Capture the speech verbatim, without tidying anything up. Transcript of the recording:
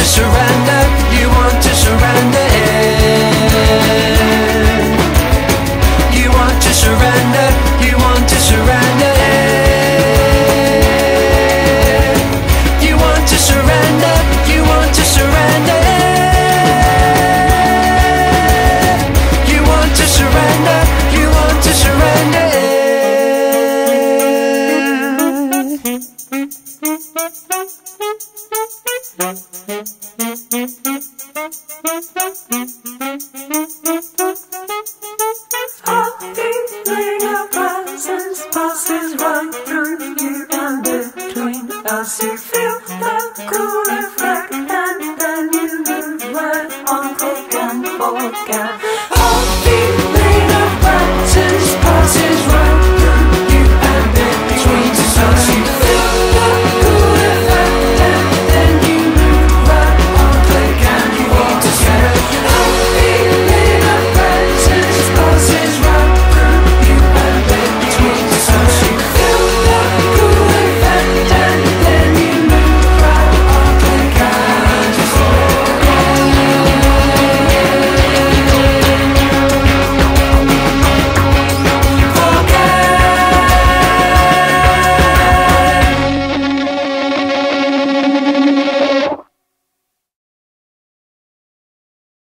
to surrender, you want to surrender it. You want to surrender, you want to surrender it. You want to surrender, you want to surrender it. You want to surrender, you want to surrender it. A feeling of presence passes right through you, and between us you feel the cool reflection.